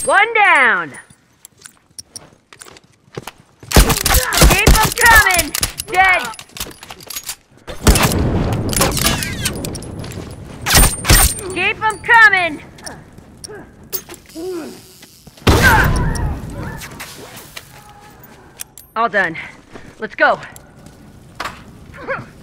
One down. Keep them coming. Dead. Keep them coming. All done. Let's go.